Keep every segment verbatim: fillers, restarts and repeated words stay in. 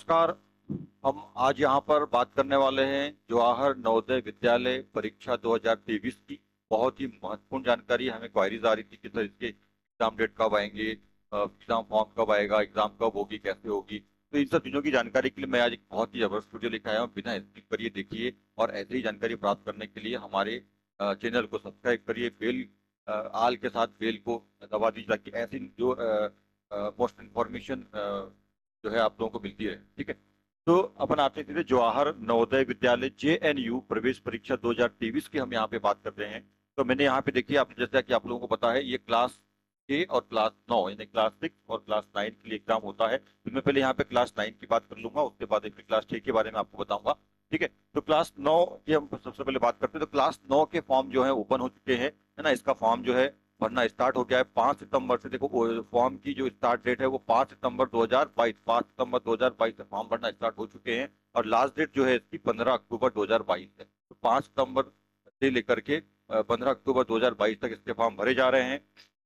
नमस्कार। हम आज यहाँ पर बात करने वाले हैं जवाहर नवोदय विद्यालय परीक्षा दो हज़ार तेईस की। बहुत ही महत्वपूर्ण जानकारी हमें क्वायरीज आ रही थी कि सर इसके एग्जाम डेट कब आएंगे, एग्जाम फॉर्म कब आएगा, एग्जाम कब होगी, कैसे होगी। तो इन सब चीजों की जानकारी के लिए मैं आज एक बहुत ही जबरदस्त वीडियो लेकर आया हूँ। बिना स्किप करिए देखिए, और ऐसे ही जानकारी प्राप्त करने के लिए हमारे चैनल को सब्सक्राइब करिए, बेल आल के साथ बेल को दबा दीजिए ताकि ऐसी जो मोस्ट इन्फॉर्मेशन जो है आप लोगों को मिलती है। ठीक है, तो अपन आते हैं सीधे जवाहर नवोदय विद्यालय जे एन यू प्रवेश परीक्षा दो हज़ार तेईस की हम यहाँ पे बात कर रहे हैं। तो मैंने यहाँ पे देखिए, आप जैसा कि आप लोगों को पता है, ये क्लास ए और क्लास नौ यानी क्लास सिक्स और क्लास नाइन के लिए एग्जाम होता है। तो मैं पहले यहाँ पे क्लास नाइन की बात कर लूंगा, उसके बाद एक क्लास टेन के बारे में आपको बताऊंगा। ठीक है, तो क्लास नौ की हम सबसे पहले बात करते हैं। तो क्लास नौ के फॉर्म जो है ओपन हो चुके हैं, है ना। इसका फॉर्म जो है भरना स्टार्ट हो गया है पाँच सितंबर से। देखो फॉर्म की जो स्टार्ट डेट है वो पाँच सितंबर दो हज़ार बाईस पाँच सितंबर दो हज़ार बाईस से फॉर्म भरना स्टार्ट हो चुके हैं, और लास्ट डेट जो है इसकी पंद्रह अक्टूबर दो हज़ार बाईस है। तो पाँच सितंबर से लेकर के पंद्रह अक्टूबर दो हज़ार बाईस तक इसके फॉर्म भरे जा रहे हैं।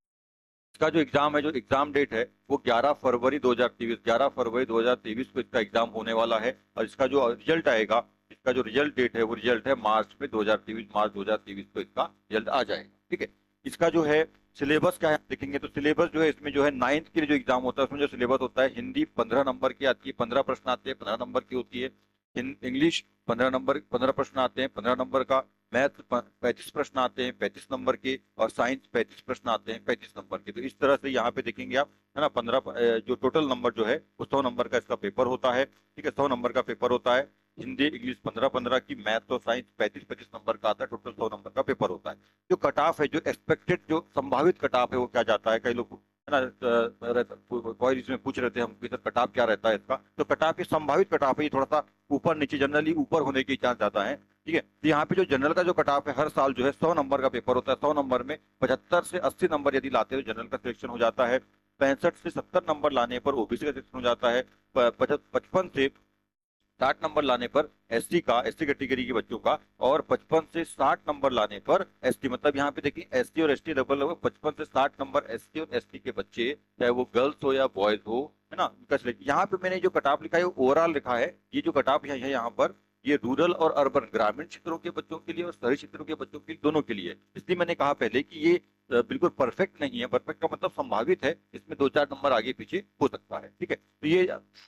इसका जो एग्जाम है, जो एग्जाम डेट है वो ग्यारह फरवरी दो हज़ार तेईस ग्यारह फरवरी दो हज़ार तेईस को इसका एग्जाम होने वाला है। और इसका जो रिजल्ट आएगा, इसका जो रिजल्ट डेट है वो रिजल्ट है मार्च में दो हज़ार तेईस मार्च दो हज़ार तेईस को इसका रिजल्ट आ जाएगा। ठीक है, इसका जो है सिलेबस क्या है देखेंगे तो सिलेबस जो है इसमें जो है नाइन्थ के लिए जो एग्जाम होता है उसमें जो सिलेबस होता है, हिंदी पंद्रह नंबर की आती है, पंद्रह प्रश्न आते हैं, पंद्रह नंबर की होती है। इंग्लिश पंद्रह नंबर पंद्रह प्रश्न आते हैं, पंद्रह नंबर का। मैथ पैंतीस प्रश्न आते हैं, पैंतीस नंबर के। और साइंस पैंतीस प्रश्न आते हैं, पैंतीस नंबर के। तो इस तरह से यहाँ पे देखेंगे आप, है ना। पंद्रह जो टोटल नंबर जो है वो सौ नंबर का इसका पेपर होता है। ठीक है, सौ नंबर का पेपर होता है। हिंदी इंग्लिश पंद्रह पंद्रह की, मैथ और साइंस पैंतीस पैंतीस नंबर का आता है। टोटल सौ नंबर का पेपर होता है। जो कट ऑफ है, जो एक्सपेक्टेड जो संभावित कट ऑफ है वो क्या जाता है, कई लोग है ना क्वेरीज में पूछ रहे थे हम कि सर कट ऑफ क्या रहता है इसका। तो कट ऑफ, ये संभावित कट ऑफ है, ये थोड़ा सा ऊपर नीचे जनरली ऊपर होने की चांस ज्यादा है। ठीक है, तो यहाँ पे जो जनरल का जो कट ऑफ है हर साल जो है सौ नंबर का पेपर होता है। सौ नंबर में पचहत्तर से अस्सी नंबर यदि लाते हैं तो जनरल का सिलेक्शन हो जाता है। पैंसठ से सत्तर नंबर लाने पर ओबीसी का सिलेक्शन हो जाता है। पचपन से साठ नंबर लाने पर एससी का, एससी कैटेगरी के बच्चों का। और पचपन से साठ नंबर लाने पर एसटी, मतलब यहाँ पे देखिए एससी और एसटी डबल लगभग पचपन से साठ नंबर एससी और एसटी के बच्चे, चाहे वो गर्ल्स हो या बॉयज हो, है ना, उनका सिलेक्शन। यहाँ पे मैंने जो कटाप लिखा है वो ओवरऑल लिखा है। ये जो कटाप है यहाँ पर, ये रूरल और अर्बन, ग्रामीण क्षेत्रों के बच्चों के लिए और शहरी क्षेत्रों के बच्चों के लिए, दोनों के लिए। इसलिए मैंने कहा पहले कि ये बिल्कुल परफेक्ट नहीं है। परफेक्ट का मतलब संभावित है, इसमें दो चार नंबर आगे पीछे हो सकता है। ठीक है, तो ये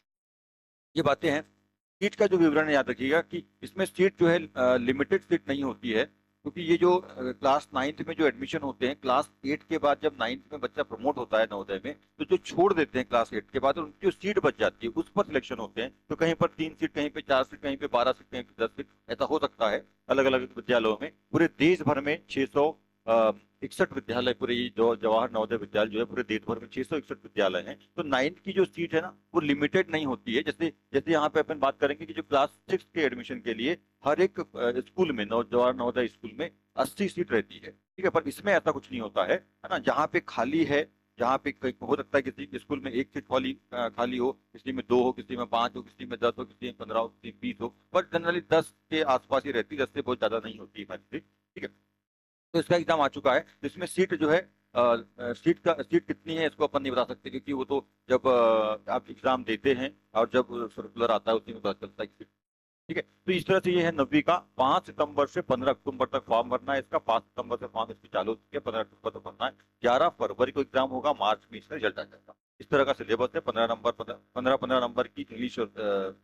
ये बातें हैं। सीट का जो विवरण याद रखिएगा कि इसमें सीट जो है लिमिटेड सीट नहीं होती है, क्योंकि ये जो क्लास नाइन्थ में जो एडमिशन होते हैं, क्लास एट के बाद जब नाइन्थ में बच्चा प्रमोट होता है नवोदय में, तो जो छोड़ देते हैं क्लास एट के बाद, उनकी जो सीट बच जाती है उस पर सिलेक्शन होते हैं। तो कहीं पर तीन सीट, कहीं पे चार सीट, कहीं पे बारह सीट, कहीं पे दस सीट, ऐसा हो सकता है अलग अलग विद्यालयों में। पूरे देश भर में छह सौ इकसठ विद्यालय, पूरे जो जवाहर नवोदय विद्यालय जो है पूरे देश भर में छह सौ इकसठ विद्यालय हैं। तो नाइन्थ की जो सीट है ना वो लिमिटेड नहीं होती है। जैसे जैसे यहाँ पे अपन बात करेंगे कि जो क्लास सिक्स के एडमिशन के लिए हर एक स्कूल में, नव जवाहर नवोदय स्कूल में अस्सी सीट रहती है। ठीक है, पर इसमें ऐसा कुछ नहीं होता है, है ना। जहाँ पे खाली है, जहाँ पे हो सकता है किसी स्कूल में एक सीट खाली खाली हो, किसी में दो हो, किसी में पांच हो, किसी में दस हो, किसी में पंद्रह हो, किसी में बीस हो, पर जनरली दस के आसपास ही रहती है। दस से बहुत ज्यादा नहीं होती है। ठीक है, तो इसका एग्जाम आ चुका है। तो इसमें सीट जो है, आ, सीट का सीट कितनी है इसको अपन नहीं बता सकते, क्योंकि वो तो जब आ, आप एग्जाम देते हैं और जब सर्कुलर आता है उसी में पता चलता है सीट। ठीक है, तो इस तरह से ये है नब्बे का। पांच सितंबर से पंद्रह अक्टूबर तक फॉर्म भरना है इसका। पांच सितंबर से फॉर्म इसकी चालू होती है, पंद्रह अक्टूबर तक भरना है। ग्यारह फरवरी को एग्जाम होगा, मार्च में इसका रिजल्ट आ जाएगा। इस तरह का सिलेबस है। पंद्रह नंबर पंद्रह पंद्रह नंबर की इंग्लिश और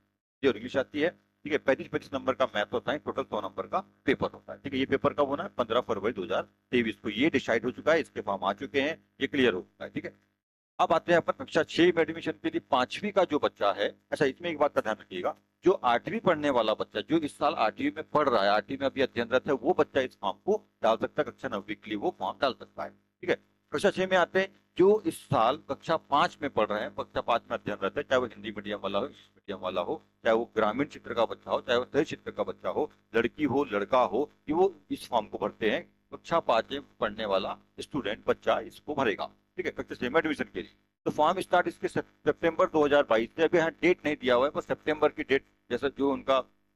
जो इंग्लिश आती है। ठीक है, पैंतीस पैंतीस नंबर का मैथ होता है, टोटल सौ नंबर का पेपर होता है। ठीक है, ये पेपर कब होना है? पंद्रह फरवरी दो हजार तेईस को। ये डिसाइड हो चुका है, इसके फॉर्म आ चुके हैं, ये क्लियर हो चुका है। ठीक है, अब आते हैं अपन कक्षा छह में एडमिशन के लिए। पांचवी का जो बच्चा है, अच्छा इसमें एक बात का ध्यान रखिएगा, जो आठवीं पढ़ने वाला बच्चा, जो इस साल आठवीं में पढ़ रहा है, आठवीं में अभी अध्ययनरत है, वो बच्चा इस फॉर्म को डाल सकता है। कक्षा नौवीं के लिए वो फॉर्म डाल सकता है। ठीक है, कक्षा छह में आते हैं जो इस साल कक्षा पांच में पढ़ रहे हैं, कक्षा पांच में अध्ययनरत है, चाहे वो हिंदी मीडियम वाला हो, इंग्लिश मीडियम वाला हो, चाहे वो ग्रामीण क्षेत्र का बच्चा हो, चाहे वो शहरी क्षेत्र का बच्चा हो, लड़की हो लड़का हो, कि वो इस फॉर्म को भरते हैं। कक्षा पांच में पढ़ने वाला स्टूडेंट बच्चा इसको भरेगा। ठीक है, कक्षा छह में एडमिशन के लिए। तो फॉर्म स्टार्ट इसके सितंबर दो हज़ार बाईस से, अभी यहाँ डेट नहीं दिया हुआ है, बस सितंबर की डेट जैसा जो उनका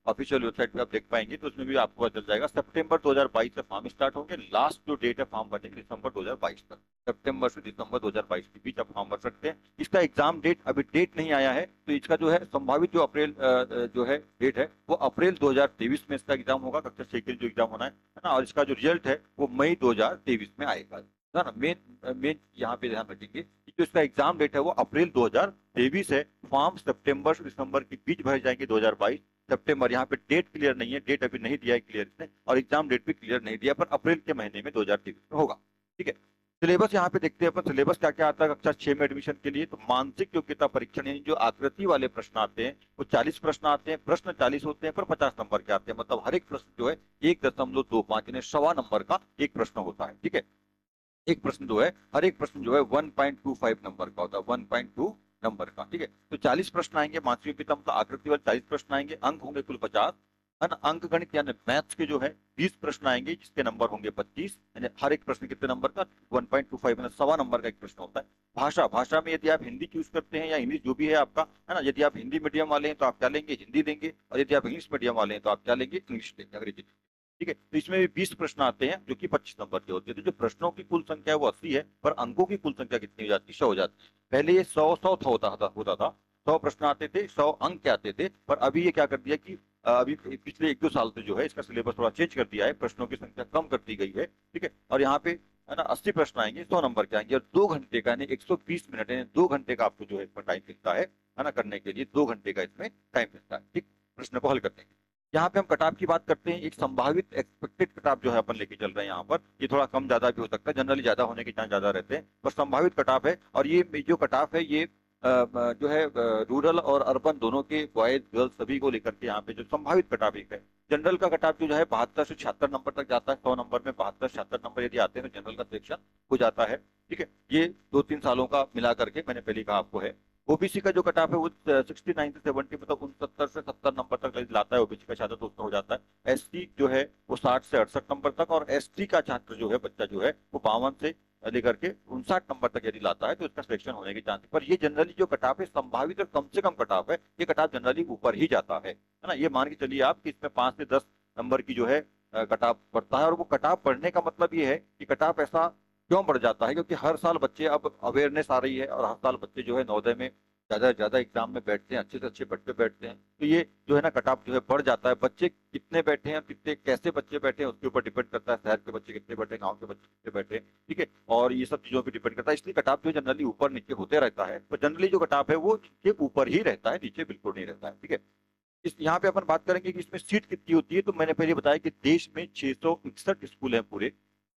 ऑफिशियल वेबसाइट पे आप देख पाएंगे, तो उसमें भी आपको पता चल जाएगा। सितंबर दो हज़ार बाईस से फॉर्म स्टार्ट होंगे, लास्ट जो डेट है फॉर्म भरने की दिसंबर दो हज़ार बाईस तक। सितंबर से दिसंबर दो हज़ार बाईस के बीच आप फॉर्म भर सकते हैं। इसका एग्जाम डेट अभी डेट नहीं आया है, तो इसका जो है संभावित जो अप्रैल अ, अ, जो है डेट है वो अप्रैल दो हज़ार तेईस में इसका एग्जाम होगा, कक्षा छह के लिए जो एग्जाम होना है है ना। और इसका जो रिजल्ट है वो मई दो हज़ार तेईस में आएगा, है ना। मेन मेन यहाँ पे ध्यान रखेंगे कि जो इसका एग्जाम डेट है वो अप्रैल दो हज़ार तेईस है। फॉर्म सितंबर से दिसंबर के बीच भरे जाएंगे दो हज़ार बाईस। सितंबर यहाँ पे डेट क्लियर नहीं है, डेट अभी नहीं दिया है क्लियर इसने, और एग्जाम डेट भी क्लियर नहीं दिया, पर अप्रैल के महीने में दो हज़ार तेईस में होगा। ठीक है। सिलेबस यहाँ पे देखते हैं अपन, सिलेबस क्या क्या आता है कक्षा छह में एडमिशन के लिए। तो मानसिक योग्यता परीक्षण यानी जो आकृति वाले प्रश्न आते हैं वो चालीस प्रश्न आते हैं, प्रश्न चालीस होते हैं पर पचास नंबर के आते हैं, मतलब हर एक प्रश्न जो है एक दशमलव दो पांच यानी सवा नंबर का एक प्रश्न होता है। ठीक है। एक प्रश्न जो है हर एक प्रश्न जो है one point two five number का होता है, वन पॉइंट टू नंबर का। ठीक है। तो चालीस प्रश्न आएंगे मानसिक योग्यता मतलब आकृति वाले चालीस प्रश्न आएंगे, अंक होंगे कुल पचास। अन अंक गणित यानी मैथ्स के जो है बीस प्रश्न आएंगे जिसके नंबर होंगे पच्चीस, यानी हर एक प्रश्न कितने नंबर का, वन पॉइंट टू फाइव, मतलब सवा नंबर का एक प्रश्न होता है। भाषा, भाषा में यदि आप हिंदी चूज करते हैं या इंग्लिश जो भी है आपका, है ना, यदि आप हिंदी मीडियम वाले हैं तो आप क्या लेंगे, हिंदी देंगे, और यदि आप इंग्लिश मीडियम वाले हैं तो आप क्या लेंगे, इंग्लिश लेंगे, अंग्रेजी। ठीक है। तो इसमें भी बीस प्रश्न आते हैं जो कि पच्चीस नंबर के होते हैं। तो जो प्रश्नों की कुल संख्या है वो अस्सी है, पर अंकों की कुल संख्या कितनी हो जाती है, सौ हो जाती है। पहले ये सौ सौ था होता था होता था सौ प्रश्न आते थे, सौ अंक के आते थे, पर अभी ये क्या कर दिया कि अ, अभी पिछले एक दो साल से जो है इसका सिलेबस थोड़ा चेंज कर दिया है, प्रश्नों की संख्या कम कर दी गई है। ठीक है। और यहाँ पे है ना अस्सी प्रश्न आएंगे, सौ नंबर के आएंगे, और दो घंटे का यानी एक सौ बीस मिनट यानी दो घंटे का आपको जो है इसमें टाइम मिलता है है ना, करने के लिए दो घंटे का इसमें टाइम मिलता है। ठीक, प्रश्न को हल करने के लिए। यहाँ पे हम कटाव की बात करते हैं, एक संभावित एक्सपेक्टेड कटाव जो है अपन लेके चल रहे हैं यहाँ पर। ये थोड़ा कम ज्यादा भी हो सकता है, जनरली ज्यादा होने के चांस ज्यादा रहते हैं, पर संभावित कटाव है। और ये जो कटाव है ये अ, अ, जो है रूरल और अर्बन दोनों के बॉयज गर्ल्स सभी को लेकर के यहाँ पे जो संभावित कटाव एक है। जनरल का कटाव जो है बहत्तर से छिहत्तर नंबर तक जाता है, सौ नंबर में बहत्तर छिहत्तर नंबर यदि आते हैं तो जनरल का सिलेक्शन हो जाता है। ठीक है। ये दो तीन सालों का मिला करके मैंने पहले कहा आपको है। ओबीसी का जो कटाव है वो सिक्सटी नाइन से सेवेंटी, मतलब उनसत्तर से सत्तर नंबर तक यदि लाता है ओबीसी का छात्र तो उसमें हो जाता है। एसटी जो है वो साठ से अड़सठ नंबर तक, और एसटी का छात्र जो है बच्चा जो है वो बावन से लेकर के उनसाठ नंबर तक यदि लाता है तो इसका सिलेक्शन होने के चांस। पर ये जनरली जो कटाव है संभावित और कम से कम कटाव है, ये कटाव जनरली ऊपर ही जाता है है ना। ये मान के चलिए आप कि इसमें पांच से दस नंबर की जो है अ, कटाव बढ़ता है। और वो कटाव बढ़ने का मतलब ये है कि कटाव ऐसा क्यों बढ़ जाता है, क्योंकि हर साल बच्चे अब अवेयरनेस आ रही है, और हर साल बच्चे जो है नवोदय में ज्यादा से ज्यादा एग्जाम में बैठते हैं, अच्छे से अच्छे बच्चे बैठते हैं, तो ये जो है ना कट ऑफ जो है बढ़ जाता है। बच्चे कितने बैठे हैं, कितने कैसे बच्चे बैठे हैं उसके ऊपर डिपेंड करता है, शहर के बच्चे कितने बैठे हैं, गाँव के बच्चे कितने बैठे हैं। ठीक है। और ये सब चीजों पर डिपेंड करता है, इसलिए कट ऑफ जो जनरली ऊपर नीचे होते रहता है, पर जनरली जो कट ऑफ है वो नीचे ऊपर ही रहता है, नीचे बिल्कुल नहीं रहता है। ठीक है। इस यहाँ पे अपन बात करेंगे कि इसमें सीट कितनी होती है। तो मैंने पहले बताया कि देश में छह सौ इकसठ स्कूल हैं पूरे,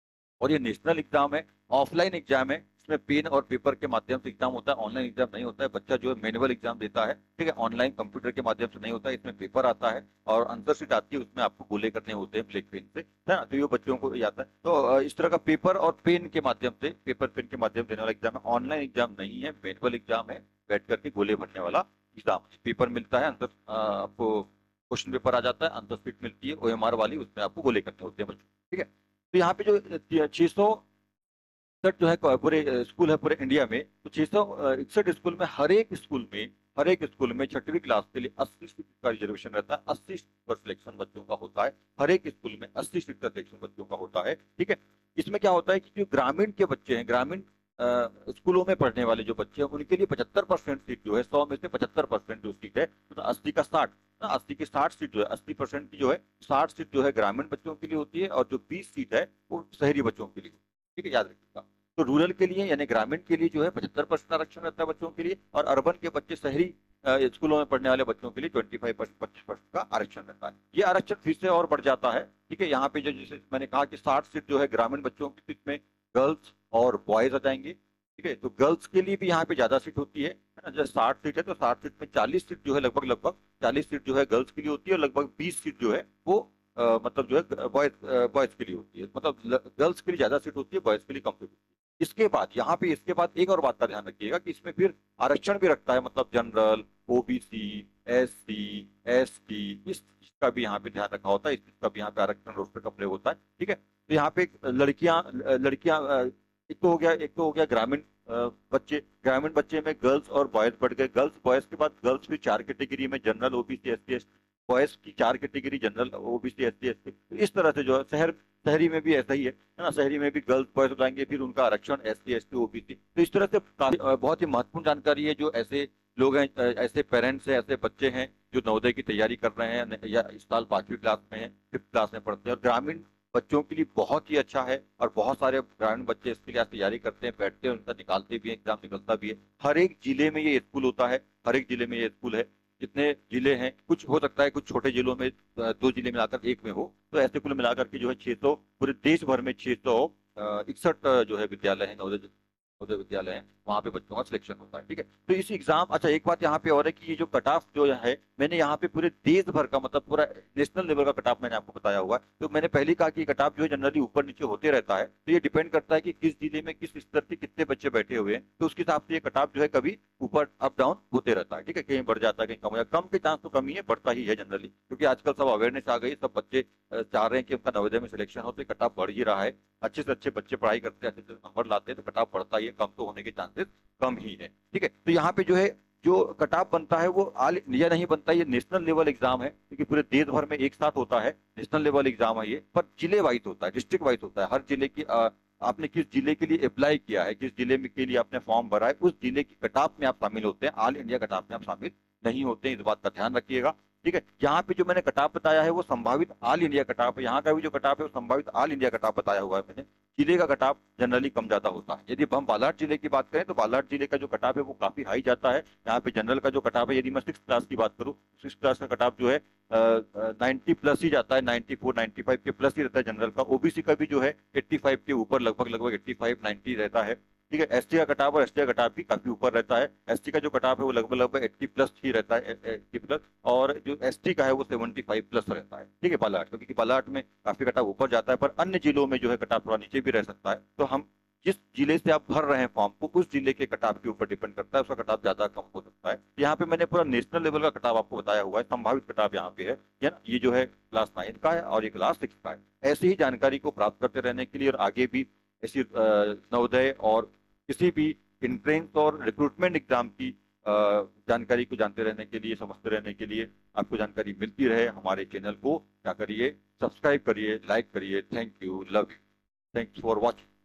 और ये नेशनल एग्जाम है, ऑफलाइन एग्जाम है। इसमें पेन और पेपर के माध्यम से एग्जाम होता है, ऑनलाइन एग्जाम नहीं होता है। बच्चा जो है मैनुअल एग्जाम देता है, ठीक है, ऑनलाइन कंप्यूटर के माध्यम से नहीं होता है। इसमें पेपर आता है और आंसर शीट आती है, उसमें आपको गोले करने होते हैं ब्लैक पेन से, है ना। तो ये बच्चों को ये आता है। तो अ, इस तरह का पेपर और पेन के माध्यम से, पेपर पेन के माध्यम से देने वाला एग्जाम है। ऑनलाइन एग्जाम नहीं है, मैनुअल एग्जाम है, बैठ करके गोले भरने वाला एग्जाम। पेपर मिलता है, आंसर आपको क्वेश्चन पेपर आ जाता है, आंसर शीट मिलती है ओएमआर वाली, उसमें आपको गोले करने होते हैं बच्चों। ठीक है। तो यहाँ पे जो छह सौ इकसठ जो है पूरे अ, स्कूल है पूरे इंडिया में, तो छह सौ इकसठ स्कूल में हर एक स्कूल में हर एक स्कूल में छठवीं क्लास के लिए अस्सी सीट का रिजर्वेशन रहता है, अस्सी सीट पर सिलेक्शन बच्चों का होता है। हर एक स्कूल में अस्सी सीट का सिलेक्शन बच्चों का होता है। ठीक है। इसमें क्या होता है कि जो ग्रामीण के बच्चे हैं, ग्रामीण अ, स्कूलों में पढ़ने वाले जो बच्चे हैं उनके लिए पचहत्तर परसेंट सीट जो है, सौ में से पचहत्तर परसेंट जो सीट है, तो अस्सी का साठ, ना अस्सी की साठ सीट जो है, अस्सी परसेंट की जो है साठ सीट जो है ग्रामीण बच्चों के लिए होती है, और जो बीस सीट है वो शहरी बच्चों के लिए होती है। ठीक है, याद रखिएगा। तो रूरल के लिए यानी ग्रामीण के लिए जो है पचहत्तर परसेंट आरक्षण रहता है बच्चों के लिए, और अर्बन के बच्चे शहरी अ, स्कूलों में पढ़ने वाले बच्चों के लिए ट्वेंटी फाइव परसेंट पच्चीस परसेंट का आरक्षण रहता है। ये आरक्षण फिर से और बढ़ जाता है। ठीक है। यहाँ पे जो जैसे मैंने कहा कि साठ सीट जो है ग्रामीण बच्चों की, इसमें गर्ल्स और बॉयज आ जाएंगे। ठीक है। तो गर्ल्स के लिए भी यहाँ पे ज्यादा सीट होती है है ना। जैसे साठ सीट है तो साठ सीट में चालीस सीट जो है लगभग लगभग चालीस सीट जो है गर्ल्स के लिए होती है, और लगभग बीस सीट जो है वो अ, मतलब जो है बॉयज बॉयज के लिए होती है, मतलब गर्ल्स के लिए ज्यादा सीट होती है, बॉयज के लिए कम सीट होती है। इसके बाद यहाँ पे इसके बाद एक और बात का ध्यान रखिएगा कि इसमें फिर आरक्षण भी रखता है, मतलब जनरल, ओबीसी, एससी, एसटी, इस इसका भी यहाँ पे ध्यान रखा होता है, इसका भी यहाँ पे आरक्षण रोस्टर का प्रयोग होता है। ठीक है। तो यहाँ पे लड़कियां लड़कियां एक तो हो गया एक तो हो गया ग्रामीण अ, बच्चे, ग्रामीण बच्चे में गर्ल्स और बॉयज बढ़ गए। गर्ल्स बॉयज के बाद गर्ल्स भी चार कैटेगरी में, जनरल, ओबीसी, एससी, बॉयज की चार category, general, OBC, S T, S T. इस तरह से जो है शहर शहरी में भी ऐसा ही है है ना, शहरी में भी गर्ल्स बॉयज लाएंगे, फिर उनका आरक्षण S C, S T, OBC. तो इस तरह से काफी अ, बहुत ही महत्वपूर्ण जानकारी है। जो ऐसे लोग हैं, अ, ऐसे पेरेंट्स हैं, ऐसे बच्चे हैं जो नवोदय की तैयारी कर रहे हैं न- या इस साल पांचवी क्लास में है, फिफ्थ क्लास में पढ़ते हैं, और ग्रामीण बच्चों के लिए बहुत ही अच्छा है। और बहुत सारे ग्रामीण बच्चे इसके लिए आज तैयारी करते हैं, बैठते हैं, उनका निकालते भी हैं, एग्जाम निकलता भी है। हर एक जिले में ये स्कूल होता है, हर एक जिले में ये स्कूल है। जितने जिले हैं, कुछ हो सकता है कुछ छोटे जिलों में अ, दो जिले मिलाकर एक में हो, तो ऐसे कुल मिलाकर के जो है छह सौ, पूरे देश भर में छह सौ इकसठ जो है विद्यालय है, नवोदय नवोदय विद्यालय है, वहाँ पे बच्चों का सिलेक्शन होता है। ठीक है, तो इस एग्जाम, अच्छा एक बात यहाँ पे और है कि ये जो कट ऑफ जो है, मैंने यहाँ पे पूरे देश भर का, मतलब पूरा नेशनल लेवल का कट ऑफ मैंने आपको बताया हुआ है। तो मैंने पहले कहा कि कट ऑफ जो है जनरली ऊपर नीचे होते रहता है, तो ये डिपेंड करता है कि किस जिले में किस स्तर के कितने बच्चे बैठे हुए हैं, तो उसके हिसाब से ये कट ऑफ जो है कभी ऊपर अप डाउन होते रहता है। ठीक है, कहीं बढ़ जाता है, कहीं कम हो जाता है। कम के चांस तो कम ही है, बढ़ता ही है जनरली, क्योंकि आजकल सब अवेयरनेस आ गई, सब बच्चे अ, चाह रहे हैं कि उनका नवोदय में सिलेक्शन हो, तो कट ऑफ बढ़ ही रहा है। अच्छे से अच्छे बच्चे पढ़ाई करते हैं, अच्छे से नंबर लाते हैं, तो कट ऑफ बढ़ता ही है, कम तो होने के चांसेस कम ही है। ठीक है, तो यहाँ पे जो है जो कट ऑफ बनता है वो आल इंडिया नहीं बनता, ये नेशनल लेवल एग्जाम है, क्योंकि पूरे देश भर में एक साथ होता है। नेशनल लेवल एग्जाम है ये, पर जिले वाइज होता है, डिस्ट्रिक्ट वाइज होता है। हर जिले की अ, आपने किस जिले के लिए अप्लाई किया है, किस जिले में के लिए आपने फॉर्म भरा है, उस जिले की कट ऑफ में आप शामिल होते हैं, ऑल इंडिया कट ऑफ में आप शामिल नहीं होते हैं, इस बात का ध्यान रखिएगा। ठीक है, यहाँ पे जो मैंने कटाप बताया है वो संभावित ऑल इंडिया कटाप है, यहाँ का भी जो कटाप है वो संभावित ऑल इंडिया कटाप बताया हुआ है मैंने। जिले का कटाप जनरली कम ज्यादा होता है। यदि हम बालाघाट जिले की बात करें तो बालाघाट जिले का जो कटाप है वो काफी हाई जाता है। यहाँ पे जनरल का जो कटाप है, यदि मैं सिक्स क्लास की बात करूँ, सिक्स क्लास का कटाप जो है नाइन्टी प्लस ही जाता है, नाइन्टी फोर नाइन्टी फाइव के प्लस ही रहता है जनरल का। ओबीसी का भी जो है एट्टी फाइव के ऊपर, लगभग लगभग एट्टी फाइव नाइन्टी रहता है। ठीक है, एसटी का कटाव और एसटी का कटाव भी काफी ऊपर रहता है। एसटी का जो कटाव है वो लगभग लगभग एट्टी प्लस ही रहता है, एट्टी प्लस, और जो एसटी का है वो सेवेंटी फाइव प्लस रहता है। ठीक है, बालाघाट, क्योंकि बालाघाट में काफी कटाव ऊपर जाता है, पर अन्य जिलों में जो है कटाव थोड़ा नीचे भी रह सकता है। तो हम जिस जिले से आप भर रहे हैं फॉर्म को, उस जिले के कटाव के ऊपर डिपेंड करता है, उसका कटाव ज्यादा कम हो सकता है। यहाँ पे मैंने पूरा नेशनल लेवल का कटाव आपको बताया हुआ है, संभावित कटाव यहाँ पे है, या ना, ये जो है क्लास नाइन का है और ये क्लास सिक्स का है। ऐसी ही जानकारी को प्राप्त करते रहने के लिए और आगे भी ऐसी अ, नवोदय और किसी भी एंट्रेंस और रिक्रूटमेंट एग्जाम की अ, जानकारी को जानते रहने के लिए, समझते रहने के लिए, आपको जानकारी मिलती रहे, हमारे चैनल को क्या करिए, सब्सक्राइब करिए, लाइक करिए। Thank you, love you, thanks for watching.